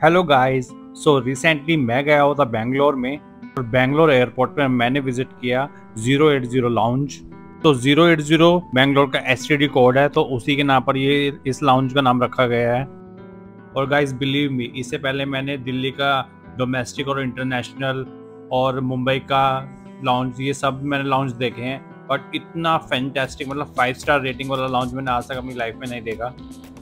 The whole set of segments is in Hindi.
Hello guys. सो रिसेंटली मैं गया हुआ था बेंगलोर में और बेंगलोर एयरपोर्ट पर मैंने विजिट किया 080 लाउंज। तो 080 बेंगलोर का एसटीडी कोड है, तो उसी के नाम पर ये इस लाउंज का नाम रखा गया है। और गाइस बिलीव मी, इससे पहले मैंने दिल्ली का डोमेस्टिक और इंटरनेशनल और मुंबई का लाउंज, ये सब मैंने लाउंज देखे हैं, बट इतना फैंटास्टिक, मतलब 5 स्टार रेटिंग वाला लाउंज मैंने आज तक अपनी लाइफ में नहीं देखा।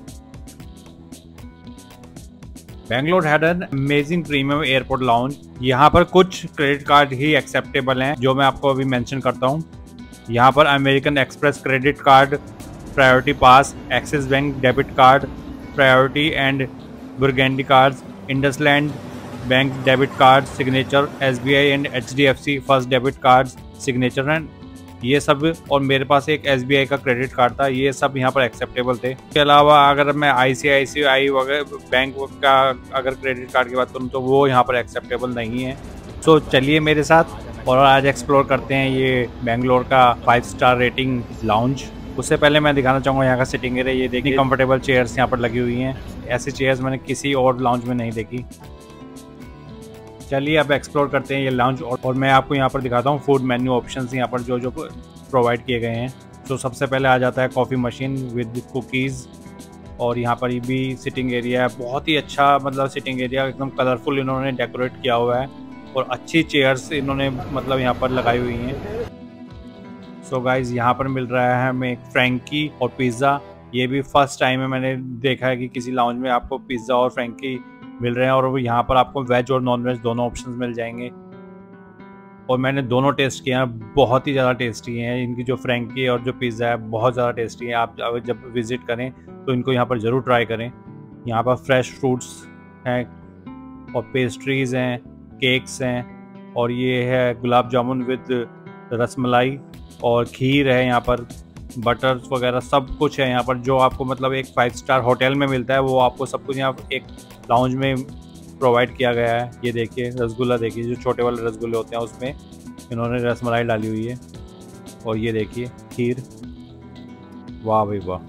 Bangalore had an amazing premium airport lounge. यहाँ पर कुछ क्रेडिट कार्ड ही एक्सेप्टेबल हैं, जो मैं आपको अभी मेंशन करता हूँ। यहाँ पर American Express credit card, priority pass, Axis bank debit card, priority and burgundy cards, IndusInd bank debit card, signature, SBI and HDFC first debit card, signature and ये सब, और मेरे पास एक एसबीआई का क्रेडिट कार्ड था। ये सब यहाँ पर एक्सेप्टेबल थे। इसके अलावा अगर मैं आईसीआईसीआई वगैरह बैंक का अगर क्रेडिट कार्ड की बात करूँ तो वो यहाँ पर एक्सेप्टेबल नहीं है। सो चलिए मेरे साथ और आज एक्सप्लोर करते हैं ये बेंगलोर का 5 स्टार रेटिंग लाउंज। उससे पहले मैं दिखाना चाहूँगा यहाँ का सिटिंग एरिया। ये देखिए कंफर्टेबल चेयर्स यहाँ पर लगी हुई हैं। ऐसी चेयर्स मैंने किसी और लाउंज में नहीं देखी। चलिए अब एक्सप्लोर करते हैं ये लाउंज और मैं आपको यहाँ पर दिखाता हूँ फूड मेन्यू ऑप्शंस यहाँ पर जो प्रोवाइड किए गए हैं। तो सबसे पहले आ जाता है कॉफ़ी मशीन विद कुकीज़, और यहाँ पर भी सिटिंग एरिया है। बहुत ही अच्छा, मतलब सिटिंग एरिया एकदम कलरफुल इन्होंने डेकोरेट किया हुआ है और अच्छी चेयर्स इन्होंने मतलब यहाँ पर लगाई हुई हैं। सो गाइज यहाँ पर मिल रहा है हमें फ्रैंकी और पिज़्ज़ा। ये भी फर्स्ट टाइम है मैंने देखा है कि किसी लाउंज में आपको पिज़्ज़ा और फ्रैंकी मिल रहे हैं, और यहाँ पर आपको वेज और नॉन वेज दोनों ऑप्शंस मिल जाएंगे। और मैंने दोनों टेस्ट किए हैं, बहुत ही ज़्यादा टेस्टी हैं। इनकी जो फ्रैंकी और जो पिज़्ज़ा है बहुत ज़्यादा टेस्टी है। आप जब विज़िट करें तो इनको यहाँ पर ज़रूर ट्राई करें। यहाँ पर फ्रेश फ्रूट्स हैं और पेस्ट्रीज़ हैं, केक्स हैं, और ये है गुलाब जामुन विद रसमलाई, और खीर है यहाँ पर, बटर्स वगैरह सब कुछ है यहाँ पर। जो आपको मतलब एक 5 स्टार होटल में मिलता है वो आपको सब कुछ यहाँ एक लाउंज में प्रोवाइड किया गया है। ये देखिए रसगुल्ला, देखिए जो छोटे वाले रसगुल्ले होते हैं उसमें इन्होंने रसमलाई डाली हुई है, और ये देखिए खीर। वाह भाई वाह।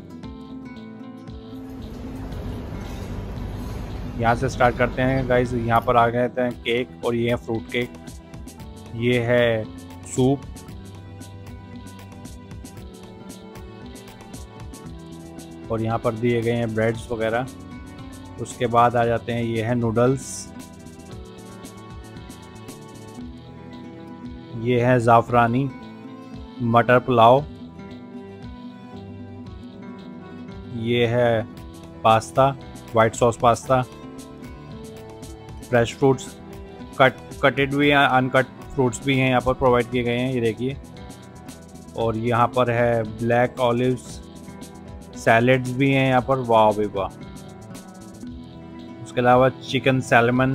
यहाँ से स्टार्ट करते हैं गाइस। यहाँ पर आ गए थे केक, और ये है फ्रूट केक, ये है सूप, और यहाँ पर दिए गए हैं ब्रेड्स वगैरह। उसके बाद आ जाते हैं, ये है नूडल्स, ये है ज़ाफ़रानी मटर पुलाव, ये है pasta, white sauce pasta, fresh fruits, cutted भी हैं, अनकट फ्रूट्स भी हैं यहाँ पर प्रोवाइड किए गए हैं, ये देखिए। और यहाँ पर है ब्लैक ऑलिव्स, सैलेड्स भी हैं यहाँ पर। वाह भाई वाह। उसके अलावा chicken salmon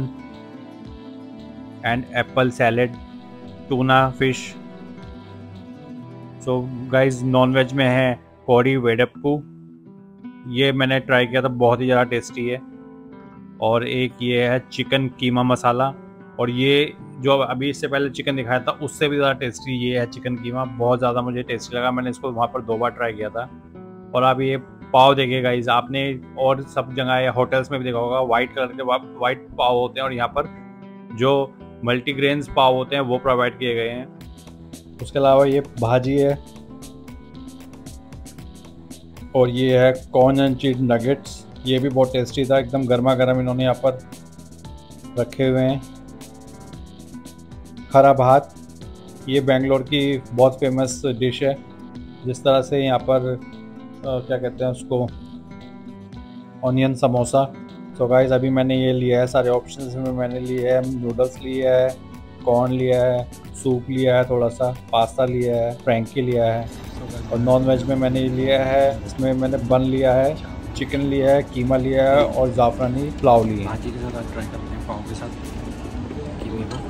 and apple salad, tuna fish. So guys non veg में है कोडी वेडप्पू, ये मैंने ट्राई किया था, बहुत ही ज़्यादा टेस्टी है। और एक ये है चिकन कीमा मसाला, और ये जो अभी इससे पहले चिकन दिखाया था उससे भी ज़्यादा टेस्टी ये है चिकन कीमा। बहुत ज़्यादा मुझे टेस्टी लगा, मैंने इसको वहाँ पर 2 बार ट्राई किया था। और आप ये पाव देखिए गाइस, आपने और सब जगह या होटल्स में भी देखा होगा, वाइट कलर के वाइट पाव होते हैं, और यहाँ पर जो मल्टीग्रेन्स पाव होते हैं वो प्रोवाइड किए गए हैं। उसके अलावा ये भाजी है, और ये है कॉर्न एंड चीज नगेट्स, ये भी बहुत टेस्टी था, एकदम गर्मा गर्म इन्होंने यहाँ पर रखे हुए हैं। खरा भात, ये बेंगलोर की बहुत फेमस डिश है। जिस तरह से यहाँ पर क्या कहते हैं उसको, ऑनियन समोसा। तो गाइस अभी मैंने ये लिया है, सारे ऑप्शंस में मैंने लिए है, नूडल्स लिया है, कॉर्न लिया है, सूप लिया है, थोड़ा सा पास्ता लिया है, फ्रैंकी लिया है, और नॉन वेज में मैंने लिया है, इसमें मैंने बन लिया है, चिकन लिया है, कीमा लिया है, और ज़ाफ़रानी पुलाव लिए। भाजी के साथ ट्राई करते हैं, पाव के साथ कीमे का।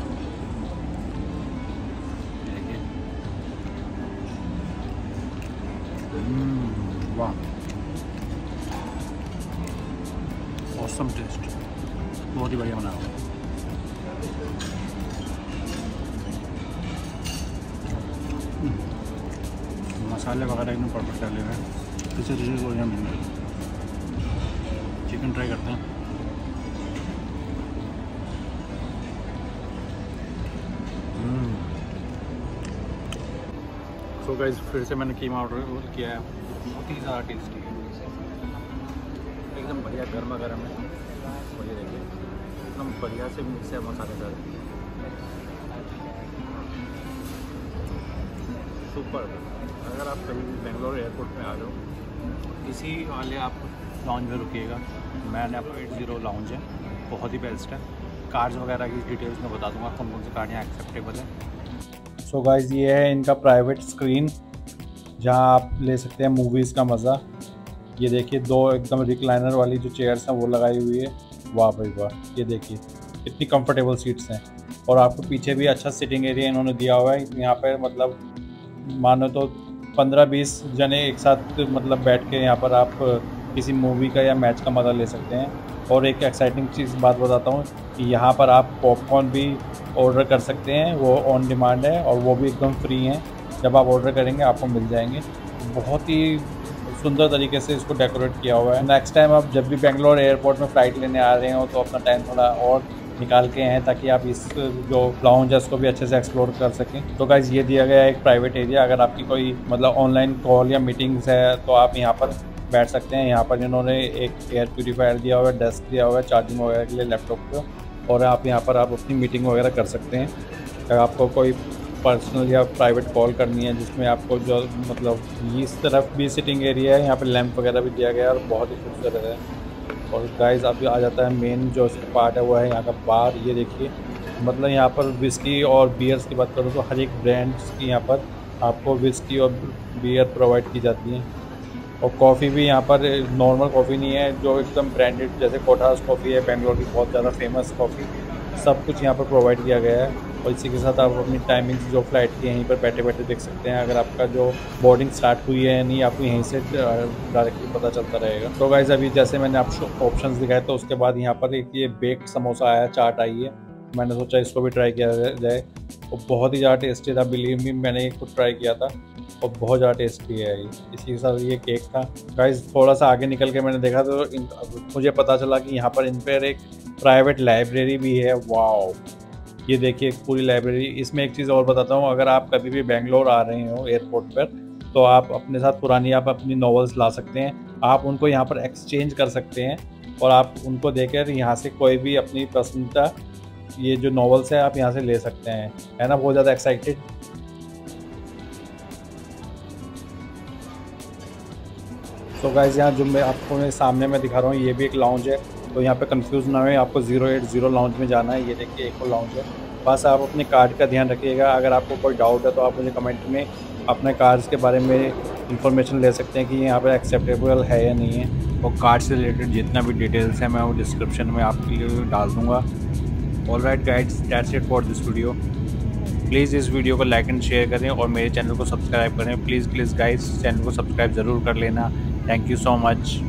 वाह, ऑसम टेस्ट, बहुत ही बढ़िया बना हुआ। मसाले वगैरह एकदम परफेक्ट डाले हुए हैं, किसी चीज़ को यहाँ मिल रही। चिकन ट्राई करते हैं। तो गाइस फिर से मैंने कीमा ऑर्डर किया है, बहुत ही ज़्यादा टेस्टी है, एकदम बढ़िया गर्मा गर्म है। और ये देखिए एकदम बढ़िया से मिक्स है मसालेदार, सुपर। अगर आप कभी भी बेंगलोर एयरपोर्ट में आ जाओ, इसी वाले आप लाउंज में रुकिएगा। मैंने आपको 80 लाउंज है, बहुत ही बेस्ट है। कार्ड्स वगैरह की डिटेल्स मैं बता दूंगा, कौन कौन से कार्ड यहाँ एक्सेप्टेबल है। सो गाइज ये है इनका प्राइवेट स्क्रीन, जहां आप ले सकते हैं मूवीज़ का मज़ा। ये देखिए 2 एकदम रिक्लाइनर वाली जो चेयर्स हैं वो लगाई हुई है, वाह भाई वाह। ये देखिए कितनी कंफर्टेबल सीट्स हैं, और आपको पीछे भी अच्छा सिटिंग एरिया इन्होंने दिया हुआ है। यहाँ पे मतलब मानो तो 15-20 जने एक साथ मतलब बैठ के यहाँ पर आप किसी मूवी का या मैच का मज़ा ले सकते हैं। और एक एक्साइटिंग चीज़ बात बताता हूँ कि यहाँ पर आप पॉपकॉर्न भी ऑर्डर कर सकते हैं, वो ऑन डिमांड है और वो भी एकदम फ्री हैं। जब आप ऑर्डर करेंगे आपको मिल जाएंगे। बहुत ही सुंदर तरीके से इसको डेकोरेट किया हुआ है। नेक्स्ट टाइम आप जब भी बेंगलोर एयरपोर्ट में फ़्लाइट लेने आ रहे हो तो अपना टाइम थोड़ा और निकाल के हैं, ताकि आप इस जो लाउंज है उसको भी अच्छे से एक्सप्लोर कर सकें। तो गाइज़ ये दिया गया है एक प्राइवेट एरिया। अगर आपकी कोई मतलब ऑनलाइन कॉल या मीटिंग्स है तो आप यहाँ पर बैठ सकते हैं। यहाँ पर इन्होंने एक एयर प्यूरीफायर दिया हुआ है, डेस्क दिया हुआ है चार्जिंग वगैरह के लिए लैपटॉप को, और आप यहाँ पर आप अपनी मीटिंग वगैरह कर सकते हैं। अगर आपको कोई पर्सनल या प्राइवेट कॉल करनी है जिसमें आपको जो मतलब इस तरफ भी सिटिंग एरिया है, यहाँ पे लैंप वगैरह भी दिया गया है और बहुत ही खूबसूरत है। और गाइस अभी आ जाता है मेन जो इसका पार्ट है, वो है यहाँ का बार। ये देखिए मतलब यहाँ पर विस्की और बियर्स की बात करूँ तो हर एक ब्रांड्स की यहाँ पर आपको विस्की और बियर प्रोवाइड की जाती है। और कॉफ़ी भी यहाँ पर नॉर्मल कॉफ़ी नहीं है, जो एकदम ब्रांडेड जैसे कोठास कॉफ़ी है बेंगलोर की बहुत ज़्यादा फेमस कॉफ़ी, सब कुछ यहाँ पर प्रोवाइड किया गया है। और इसी के साथ आप अपनी टाइमिंग्स जो फ्लाइट की यहीं पर बैठे बैठे देख सकते हैं। अगर आपका जो बोर्डिंग स्टार्ट हुई है या नहीं, आपको यहीं से डायरेक्टली पता चलता रहेगा। तो गाइस अभी जैसे मैंने आपको ऑप्शंस दिखाए, तो उसके बाद यहाँ पर एक ये बेक्ड समोसा आया, चाट आई है। मैंने सोचा इसको भी ट्राई किया जाए, और बहुत ही ज़्यादा टेस्टी था। बिलीव मी, मैंने खुद ट्राई किया था और बहुत ज़्यादा टेस्टी है ये। इसी के साथ ये केक था। गाइस थोड़ा सा आगे निकल के मैंने देखा तो मुझे पता चला कि यहाँ पर इन पर एक प्राइवेट लाइब्रेरी भी है। वाओ, ये देखिए पूरी लाइब्रेरी। इसमें एक चीज़ और बताता हूँ, अगर आप कभी भी बेंगलोर आ रहे हो एयरपोर्ट पर, तो आप अपने साथ पुरानी आप अपनी नॉवेल्स ला सकते हैं। आप उनको यहाँ पर एक्सचेंज कर सकते हैं और आप उनको देकर यहाँ से कोई भी अपनी पसंद का ये जो नॉवेल्स है आप यहाँ से ले सकते हैं। है ना बहुत ज़्यादा एक्साइटेड। तो गाइस यहाँ जो मैं आपको सामने में दिखा रहा हूँ, ये भी एक लाउंज है। तो यहाँ पे कंफ्यूज ना हो, आपको 080 लाउंज में जाना है। ये देखिए एक और लाउंज है। बस आप अपने कार्ड का ध्यान रखिएगा। अगर आपको कोई डाउट है तो आप मुझे कमेंट में अपने कार्ड्स के बारे में इंफॉर्मेशन ले सकते हैं कि यहाँ पर एक्सेप्टेबल है या नहीं है। और कार्ड से रिलेटेड जितना भी डिटेल्स है मैं वो डिस्क्रिप्शन में आपके लिए डाल दूँगा। Alright guys, that's it for this video. Please इस वीडियो को लाइक एंड शेयर करें और मेरे चैनल को सब्सक्राइब करें। प्लीज़ गाइड्स चैनल को सब्सक्राइब ज़रूर कर लेना। Thank you so much.